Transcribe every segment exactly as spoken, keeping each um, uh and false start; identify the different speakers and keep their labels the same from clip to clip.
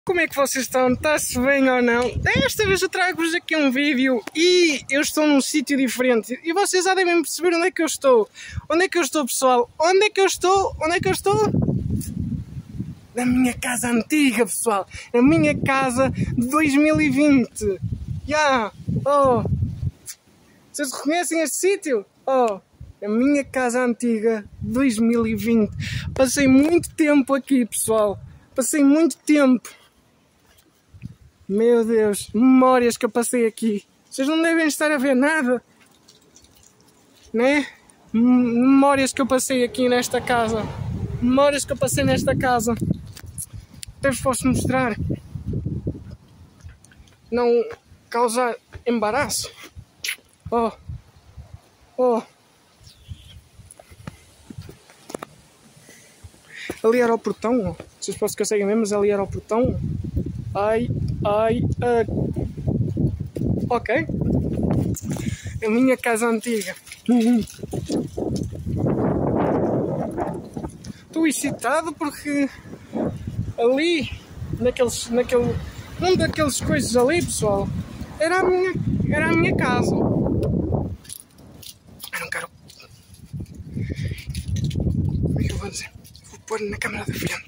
Speaker 1: Como é que vocês estão? Está-se bem ou não? Desta vez eu trago-vos aqui um vídeo e eu estou num sítio diferente. E vocês já devem perceber onde é que eu estou. Onde é que eu estou, pessoal? Onde é que eu estou? Onde é que eu estou? Na minha casa antiga, pessoal. Na minha casa de dois mil e vinte. Já! Yeah. Oh! Vocês reconhecem este sítio? Oh! A minha casa antiga de dois mil e vinte. Passei muito tempo aqui, pessoal. Passei muito tempo. Meu Deus, memórias que eu passei aqui. Vocês não devem estar a ver nada, né? Memórias que eu passei aqui nesta casa. Memórias que eu passei nesta casa. Até vos posso mostrar. Não causar embaraço. Oh, oh. Ali era o portão. Vocês possam conseguem ver, mas ali era o portão. Ai, ai, ai. Ok. A minha casa antiga. Estou excitado porque ali, naqueles, naquele, um daqueles coisas ali, pessoal, era a minha, era a minha casa. Eu não quero. Como é que eu vou dizer? Vou pôr na câmera da frente.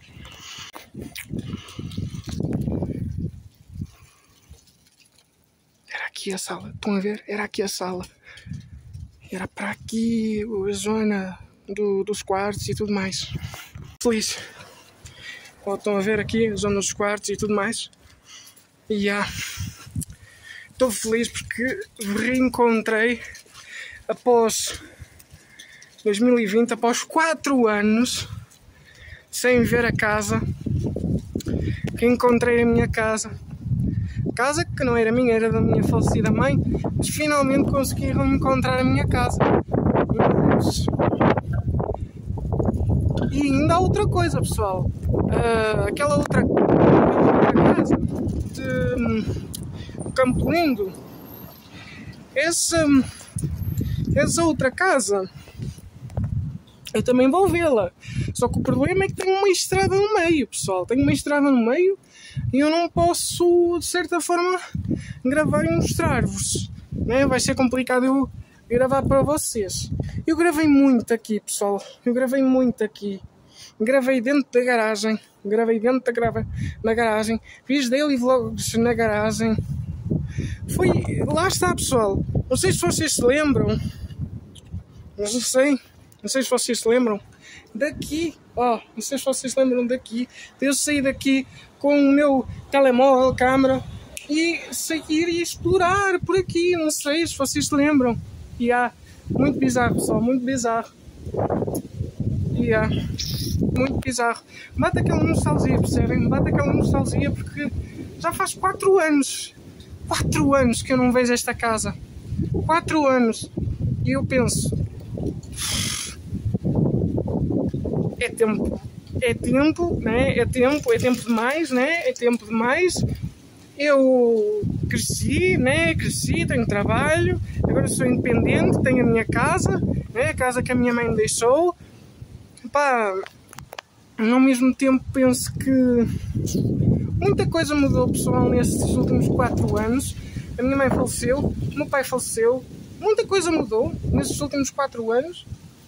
Speaker 1: Aqui a sala, estão a ver? Era aqui a sala. Era para aqui a zona do, dos quartos e tudo mais. Feliz. Oh, estão a ver aqui a zona dos quartos e tudo mais. E já. Estou feliz porque reencontrei após dois mil e vinte, após quatro anos sem ver a casa. Reencontrei a minha casa. Casa que não era minha, era da minha falecida mãe, mas finalmente consegui encontrar a minha casa. Mas... E ainda há outra coisa, pessoal. Uh, aquela, outra, aquela outra casa de Campo Lindo, essa, essa outra casa, eu também vou vê-la. Só que o problema é que tem uma estrada no meio, pessoal. Tem uma estrada no meio. E eu não posso, de certa forma, gravar e mostrar-vos, né? Vai ser complicado eu gravar para vocês. Eu gravei muito aqui, pessoal. Eu gravei muito aqui. Gravei dentro da garagem. Gravei dentro da, grava... da garagem. Fiz daily vlogs na garagem. Foi... Lá está, pessoal. Não sei se vocês se lembram. Não sei. Não sei se vocês se lembram. Daqui. Ó, oh, não sei se vocês se lembram daqui. Eu saí daqui com o meu telemóvel, câmera, e sair e explorar por aqui, não sei se vocês se lembram. E há, muito bizarro, pessoal, muito bizarro. E há, muito bizarro. Bate aquela nostalgia, percebem? Bate aquela nostalgia porque já faz quatro anos, quatro anos que eu não vejo esta casa. Quatro anos. E eu penso, é tempo. É tempo, né? É tempo, é tempo demais, né? É tempo demais. Eu cresci, né? Cresci, tenho trabalho, agora sou independente, tenho a minha casa, né? A casa que a minha mãe me deixou. Pá, ao mesmo tempo penso que muita coisa mudou, pessoal, nesses últimos quatro anos. A minha mãe faleceu, o meu pai faleceu, muita coisa mudou nesses últimos quatro anos.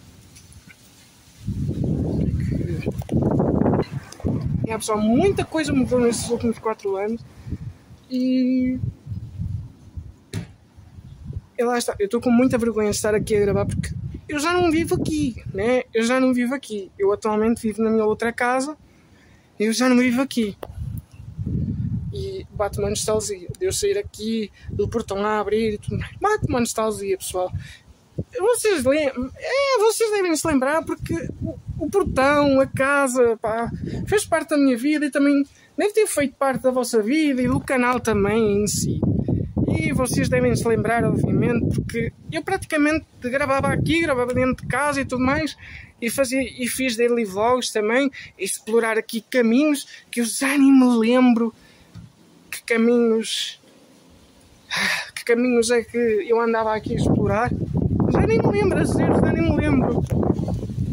Speaker 1: É, pessoal, muita coisa mudou nesses últimos quatro anos e... e lá está, eu estou com muita vergonha de estar aqui a gravar porque eu já não vivo aqui, né? Eu já não vivo aqui, eu atualmente vivo na minha outra casa, eu já não vivo aqui e bate uma nostalgia de eu sair aqui, do portão a abrir e tudo mais, bate uma nostalgia, pessoal. Vocês, lembram, é, vocês devem se lembrar porque o, o portão, a casa, pá, fez parte da minha vida e também deve ter feito parte da vossa vida e do canal também em si. E vocês devem se lembrar, obviamente, porque eu praticamente gravava aqui, gravava dentro de casa e tudo mais, e, fazia, e fiz daily vlogs também, explorar aqui caminhos que eu já nem me lembro que caminhos, que caminhos é que eu andava aqui a explorar. Já nem me lembro, a sério, já nem me lembro.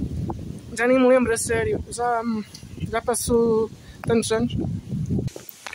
Speaker 1: Já nem me lembro, a sério. Já, já passou tantos anos.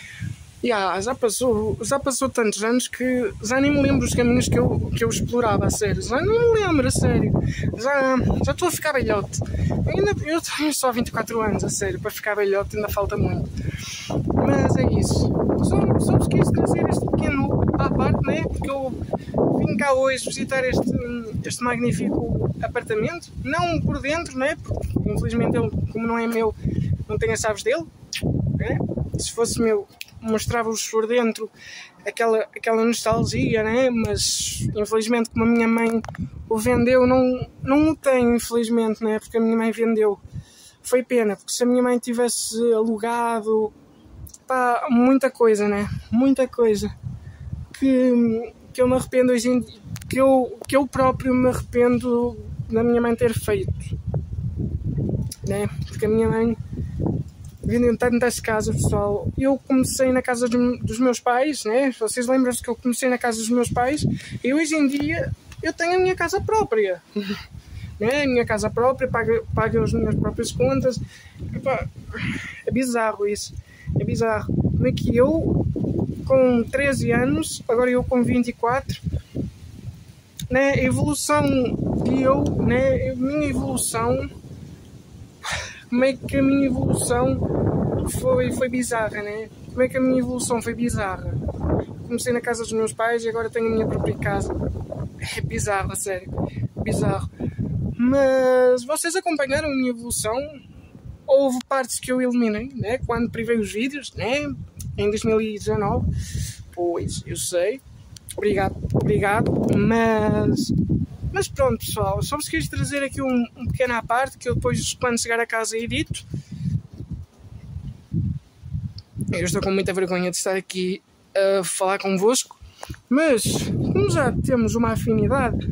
Speaker 1: Yeah, já passou, já passou tantos anos que já nem me lembro os caminhos que eu, que eu explorava, a sério. Já não me lembro, a sério. Já, já estou a ficar velhote. Ainda, eu tenho só vinte e quatro anos, a sério. Para ficar velhote ainda falta muito. Mas é isso. Só, só vos quis trazer este pequeno à parte, né? Porque eu vim cá hoje visitar este, este magnífico apartamento. Não por dentro, né? Porque infelizmente ele, como não é meu, não tenho as chaves dele. Né? Se fosse meu, mostrava-vos por dentro aquela, aquela nostalgia, né? Mas infelizmente como a minha mãe o vendeu, não, não o tenho, infelizmente, né? Porque a minha mãe vendeu. Foi pena, porque se a minha mãe tivesse alugado, pá, muita coisa, né? Muita coisa que, que eu me arrependo hoje em dia, que eu, que eu próprio me arrependo da minha mãe ter feito, né? Porque a minha mãe vendendo tantas casas, pessoal. Eu comecei na casa dos meus pais, né? Vocês lembram-se que eu comecei na casa dos meus pais e hoje em dia eu tenho a minha casa própria, né? A minha casa própria, pago, pago as minhas próprias contas. Epá, é bizarro isso, é bizarro. Como é que eu, com treze anos, agora eu com vinte e quatro, né? A evolução de eu, né? A minha evolução. Como é que a minha evolução foi, foi bizarra, né? Como é que a minha evolução foi bizarra? Comecei na casa dos meus pais e agora tenho a minha própria casa. É bizarro, a sério. Bizarro. Mas vocês acompanharam a minha evolução? Houve partes que eu eliminei, né? Quando privei os vídeos, né? Em dois mil e dezanove. Pois, eu sei. Obrigado, obrigado. Mas... Mas pronto, pessoal, só vos quis trazer aqui um, um pequeno à parte que eu depois, quando chegar a casa, edito. Eu estou com muita vergonha de estar aqui a falar convosco, mas como já temos uma afinidade,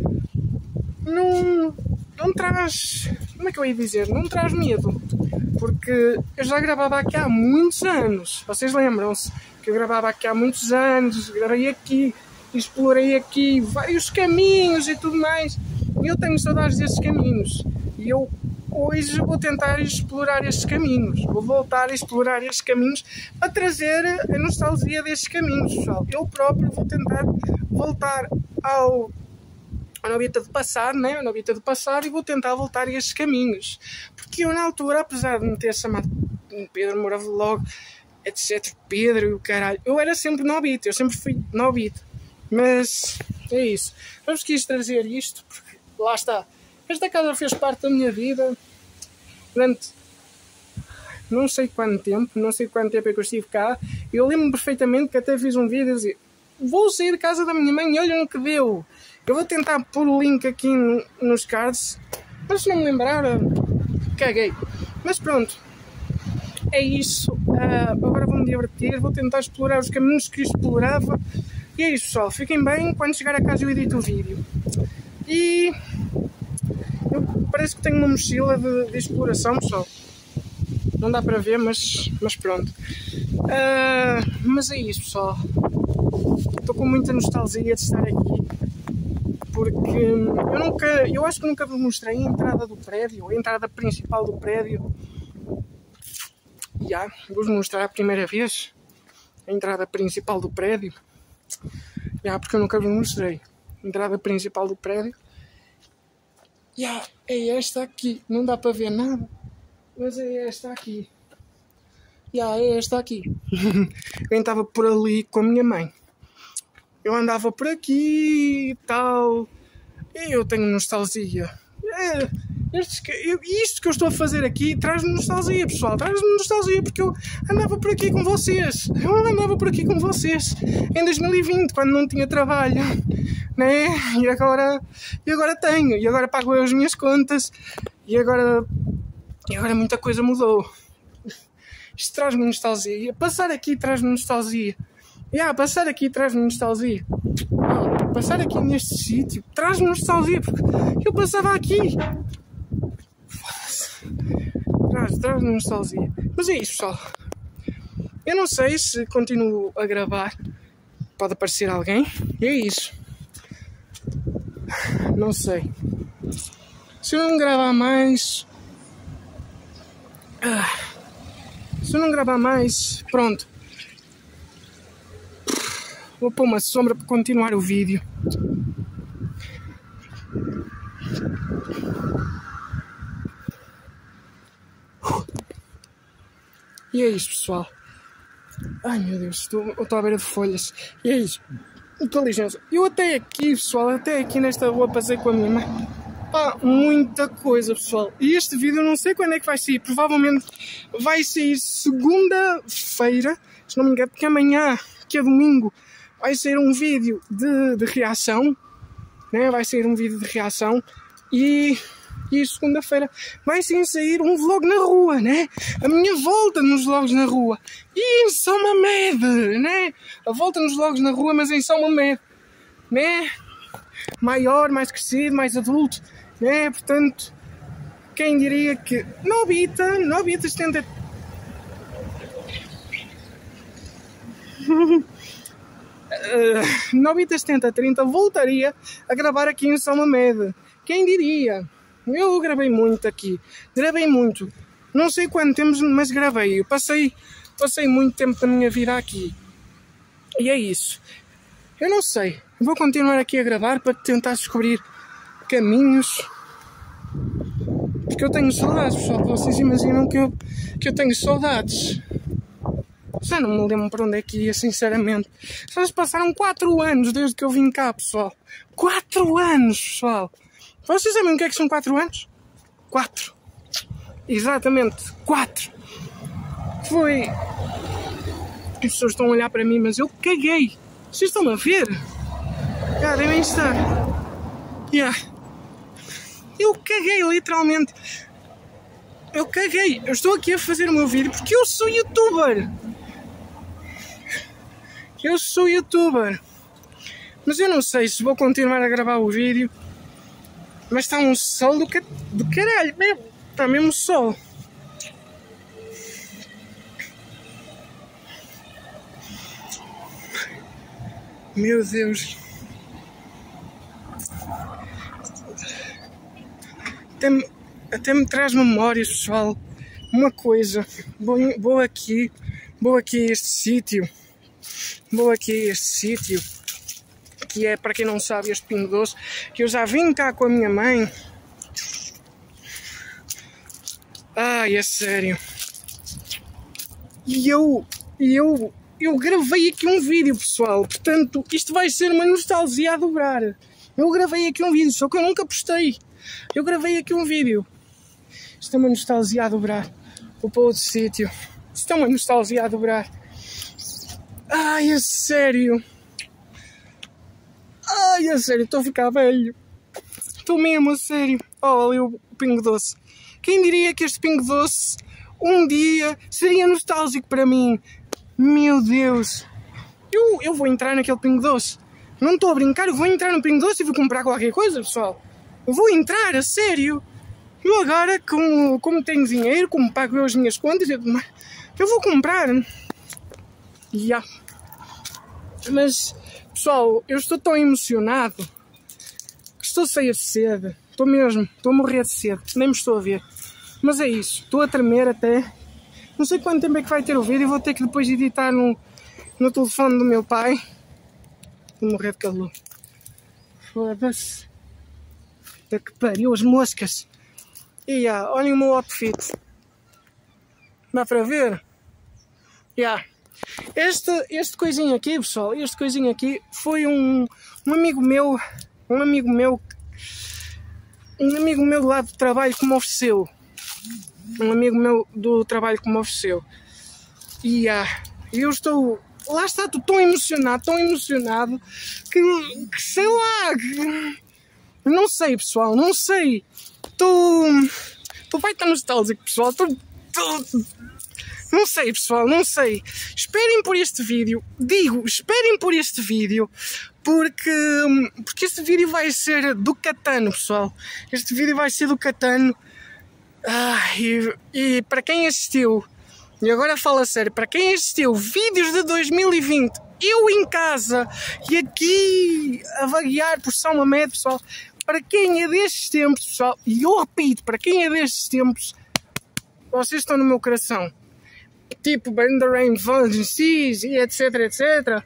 Speaker 1: não, não traz, como é que eu ia dizer, não traz medo, porque eu já gravava aqui há muitos anos, vocês lembram-se que eu gravava aqui há muitos anos, gravei aqui, explorei aqui vários caminhos e tudo mais, e eu tenho saudades desses caminhos, e eu hoje vou tentar explorar estes caminhos, vou voltar a explorar estes caminhos para trazer a nostalgia destes caminhos, pessoal. Eu próprio vou tentar voltar ao, ao Novita do passado, né? Ao Novita do passado, e vou tentar voltar a estes caminhos, porque eu na altura, apesar de me ter chamado Pedro Moura Vlog, etc, Pedro e o caralho, eu era sempre Novita, eu sempre fui Novita. Mas é isso. Eu vos quis trazer isto porque lá está. Esta casa fez parte da minha vida durante não sei quanto tempo, não sei quanto tempo é que eu estive cá. Eu lembro-me perfeitamente que até fiz um vídeo a dizer: vou sair de casa da minha mãe e olha no que deu. Eu vou tentar pôr o link aqui no, nos cards, mas se não me lembrar, caguei. Mas pronto, é isso. Uh, agora vou-me divertir, vou tentar explorar os caminhos que eu explorava. E é isso, pessoal, fiquem bem, quando chegar a casa eu edito o vídeo. E eu parece que tenho uma mochila de, de exploração, pessoal. Não dá para ver, mas, mas pronto. Uh, mas é isso, pessoal. Estou com muita nostalgia de estar aqui. Porque eu nunca, eu acho que nunca vos mostrei a entrada do prédio, a entrada principal do prédio. Já, yeah, vou-vos mostrar a primeira vez a entrada principal do prédio. Já, yeah, porque eu nunca vos mostrei a entrada principal do prédio. Já, yeah, é esta aqui. Não dá para ver nada, mas é esta aqui. Já, yeah, é esta aqui. Eu estava por ali com a minha mãe. Eu andava por aqui e tal. E eu tenho nostalgia. É, estes, eu, isto que eu estou a fazer aqui traz-me nostalgia, pessoal. Traz-me nostalgia porque eu andava por aqui com vocês. Eu andava por aqui com vocês em dois mil e vinte, quando não tinha trabalho, né? E agora, e agora tenho. E agora pago as minhas contas. E agora, e agora muita coisa mudou. Isto traz-me nostalgia. Passar aqui traz-me nostalgia. Yeah, passar aqui traz-me nostalgia. Oh, passar aqui neste sítio traz-me nostalgia porque eu passava aqui. Traz, traz-me nostalgia. Mas é isso, pessoal. Eu não sei se continuo a gravar. Pode aparecer alguém. E é isso. Não sei. Se eu não gravar mais. Se eu não gravar mais. Pronto. Vou pôr uma sombra para continuar o vídeo. E é isso, pessoal. Ai meu Deus, estou, estou à beira de folhas. E é isso. Com licença. Eu até aqui, pessoal, até aqui nesta rua passei com a minha mãe. Pá, muita coisa, pessoal. E este vídeo eu não sei quando é que vai sair. Provavelmente vai sair segunda-feira, se não me engano, porque amanhã, que é domingo, vai sair um vídeo de, de reação. Né? Vai sair um vídeo de reação. E... E segunda-feira vai sim sair um vlog na rua, né? A minha volta nos vlogs na rua. E em São Mamede, né? A volta nos vlogs na rua, mas em São Mamede, né? Maior, mais crescido, mais adulto, né? Portanto, quem diria que Nobita, Nobita setenta... uh, Nobita setenta trinta voltaria a gravar aqui em São Mamede. Quem diria? Eu gravei muito aqui, gravei muito, não sei quanto tempo, mas gravei, eu passei, passei muito tempo da minha vida aqui, e é isso, eu não sei, vou continuar aqui a gravar para tentar descobrir caminhos, porque eu tenho saudades, pessoal, vocês imaginam que eu, que eu tenho saudades, já não me lembro para onde é que ia, sinceramente, só se passaram quatro anos desde que eu vim cá, pessoal, quatro anos, pessoal. Vocês sabem o que é que são quatro anos? quatro. Exatamente, quatro. Foi... As pessoas estão a olhar para mim, mas eu caguei. Vocês estão a ver? Já devem estar. Yeah. Eu caguei, literalmente. Eu caguei. Eu estou aqui a fazer o meu vídeo porque eu sou youtuber. Eu sou youtuber. Mas eu não sei se vou continuar a gravar o vídeo. Mas está um sol do, ca... do caralho mesmo. Está mesmo sol. Meu Deus. Até me, até me traz memórias, pessoal. Uma coisa. Vou, vou aqui. Vou aqui a este sítio. Vou aqui a este sítio. Que é, para quem não sabe, este Pingo Doce, que eu já vim cá com a minha mãe. Ai, é sério. E eu, e eu, eu gravei aqui um vídeo, pessoal. Portanto, isto vai ser uma nostalgia a dobrar. Eu gravei aqui um vídeo, só que eu nunca postei. Eu gravei aqui um vídeo. Isto é uma nostalgia a dobrar. Vou para outro sítio. Isto é uma nostalgia a dobrar. Ai, é sério. Ai, a sério, estou a ficar velho. Estou mesmo a sério. Oh, ali o Pingo Doce. Quem diria que este Pingo Doce um dia seria nostálgico para mim? Meu Deus. Eu, eu vou entrar naquele Pingo Doce. Não estou a brincar, eu vou entrar no Pingo Doce e vou comprar qualquer coisa, pessoal. Eu vou entrar, a sério. Eu agora, como, como tenho dinheiro, como pago eu as minhas contas, eu, eu vou comprar. Yeah. Mas... Pessoal, eu estou tão emocionado que estou cheio de sede. Estou mesmo, estou a morrer de sede. Nem me estou a ver. Mas é isso, estou a tremer até. Não sei quanto tempo é que vai ter o vídeo. Vou ter que depois editar no, no telefone do meu pai. Vou morrer de calor. Foda-se. Até que pariu as moscas. E ah, olhem o meu outfit. Dá para ver? Yeah. Este, este coisinho aqui, pessoal, este coisinho aqui foi um, um amigo meu, um amigo meu, um amigo meu do lado do trabalho que me ofereceu. Um amigo meu do trabalho que me ofereceu. E ah, eu estou, lá está, estou tão emocionado, tão emocionado, que, que sei lá, que, não sei, pessoal, não sei. Estou, estou vai estar nostálgico, pessoal, estou... estou Não sei, pessoal, não sei. Esperem por este vídeo. Digo, esperem por este vídeo. Porque, porque este vídeo vai ser do Catano, pessoal. Este vídeo vai ser do Catano. Ah, e, e para quem assistiu, e agora falo a sério, para quem assistiu vídeos de dois mil e vinte, eu em casa e aqui a vaguear por São Mamede, pessoal. Para quem é destes tempos, pessoal, e eu repito, para quem é destes tempos, vocês estão no meu coração. Tipo Burn the Rain, Fun, Seas e etc, etcétera.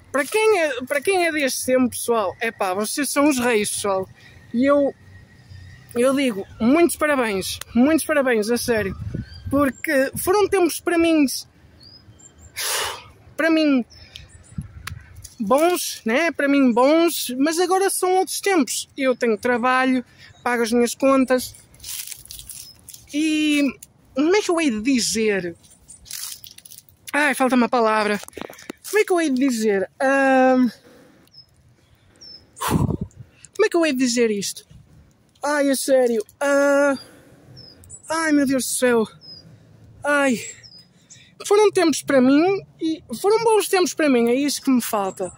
Speaker 1: para quem é, para quem é deste tempo, pessoal, é pá, vocês são os reis, pessoal. E eu, eu digo, muitos parabéns, muitos parabéns, a sério. Porque foram tempos para mim, para mim, bons, né? Para mim bons, mas agora são outros tempos. Eu tenho trabalho, pago as minhas contas e como é que eu hei de dizer? Ai, falta uma palavra. Como é que eu hei de dizer? Uh... Como é que eu hei de dizer isto? Ai, a sério. Uh... Ai, meu Deus do céu. Ai. Foram tempos para mim e foram bons tempos para mim, é isso que me falta.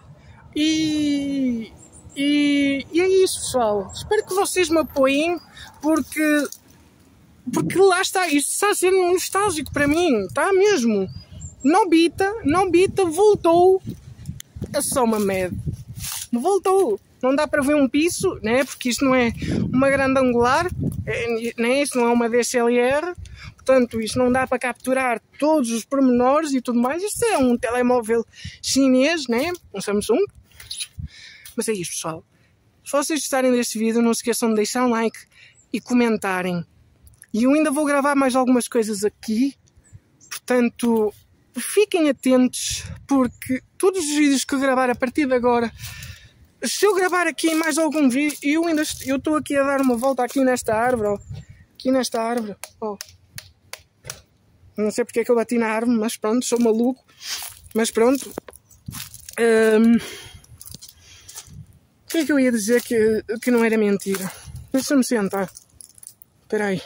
Speaker 1: E, e, e é isso, pessoal. Espero que vocês me apoiem, porque, porque lá está, isto está a ser nostálgico para mim, está mesmo. Nobita, Nobita voltou a só uma média. Voltou. Não dá para ver um piso, né? Porque isto não é uma grande angular, é, né? Isto não é uma D S L R. Portanto, isto não dá para capturar todos os pormenores e tudo mais. Isto é um telemóvel chinês, né? Um Samsung. Mas é isto, pessoal. Se vocês gostarem deste vídeo, não se esqueçam de deixar um like e comentarem. E eu ainda vou gravar mais algumas coisas aqui. Portanto, fiquem atentos, porque todos os vídeos que eu gravar a partir de agora, se eu gravar aqui mais algum vídeo, eu ainda eu estou aqui a dar uma volta aqui nesta árvore, ó. Aqui nesta árvore, ó. Não sei porque é que eu bati na árvore, mas pronto, sou maluco. Mas pronto. Um... O que é que eu ia dizer que, que não era mentira? Deixa-me sentar. Espera aí.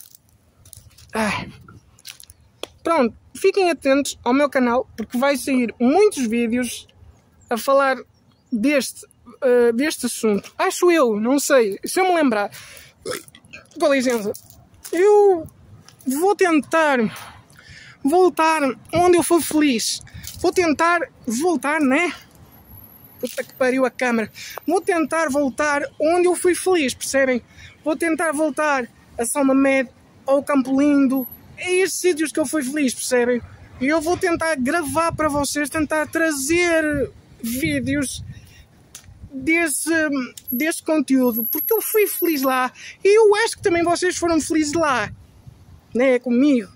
Speaker 1: Ai. Pronto, fiquem atentos ao meu canal, porque vai sair muitos vídeos a falar deste, uh, deste assunto. Acho eu, não sei. Se eu me lembrar. Com licença. Eu vou tentar voltar onde eu for feliz. Vou tentar voltar, né? Puta que pariu a câmera. Vou tentar voltar onde eu fui feliz, percebem? Vou tentar voltar a São Mamede, ao Campo Lindo, a estes sítios que eu fui feliz, percebem? E eu vou tentar gravar para vocês, tentar trazer vídeos desse, desse conteúdo, porque eu fui feliz lá e eu acho que também vocês foram felizes lá, né? Comigo.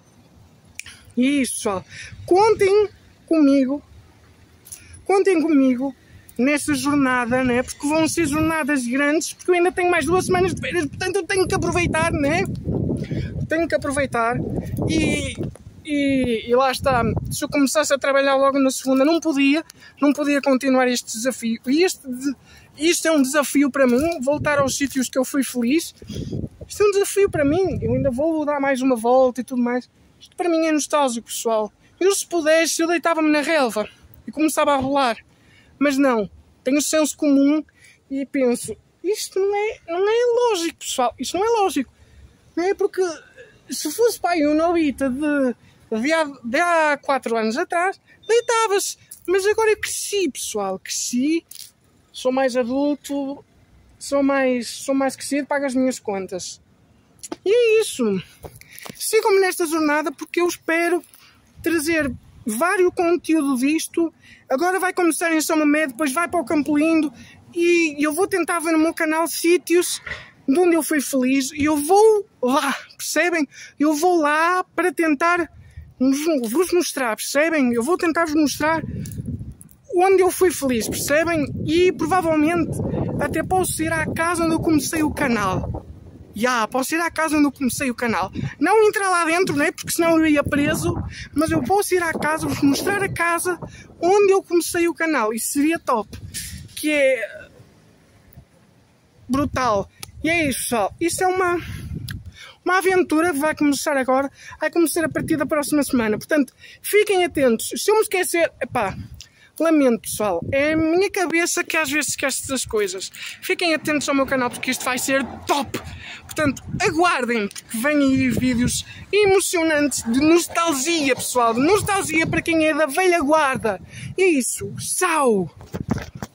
Speaker 1: E isso, pessoal. Contem comigo, contem comigo nessa jornada, né? Porque vão ser jornadas grandes, porque eu ainda tenho mais duas semanas de férias, portanto eu tenho que aproveitar, né? Tenho que aproveitar e, e, e lá está. Se eu começasse a trabalhar logo na segunda, não podia, não podia continuar este desafio. E este, isto é um desafio para mim, voltar aos sítios que eu fui feliz. Isto é um desafio para mim, eu ainda vou dar mais uma volta e tudo mais. Isto para mim é nostálgico, pessoal. Eu, se pudesse, eu deitava-me na relva e começava a rolar. Mas não, tenho senso comum e penso, isto não é, não é lógico, pessoal, isto não é lógico. Não é porque, se fosse pai um Nobita de, de, há, de há quatro anos atrás, deitava-se. Mas agora eu cresci, pessoal, cresci, sou mais adulto, sou mais, sou mais crescido, pago as minhas contas. E é isso. Sigam-me nesta jornada porque eu espero trazer vários conteúdo disto. Agora vai começar em São Mamede, depois vai para o Campo Lindo e eu vou tentar ver no meu canal sítios de onde eu fui feliz e eu vou lá, percebem? Eu vou lá para tentar vos mostrar, percebem? Eu vou tentar vos mostrar onde eu fui feliz, percebem? E provavelmente até posso ir à casa onde eu comecei o canal. Já, yeah, posso ir à casa onde eu comecei o canal. Não entrar lá dentro, né? Porque senão eu ia preso. Mas eu posso ir à casa, vos mostrar a casa onde eu comecei o canal. Isso seria top. Que é brutal. E é isso, pessoal. Isto é uma, uma aventura que vai começar agora. Vai começar a partir da próxima semana. Portanto, fiquem atentos. Se eu me esquecer, epá, lamento, pessoal. É a minha cabeça que às vezes esquece das coisas. Fiquem atentos ao meu canal porque isto vai ser top. Portanto, aguardem que venham aí vídeos emocionantes de nostalgia, pessoal. De nostalgia para quem é da velha guarda. É isso. Tchau!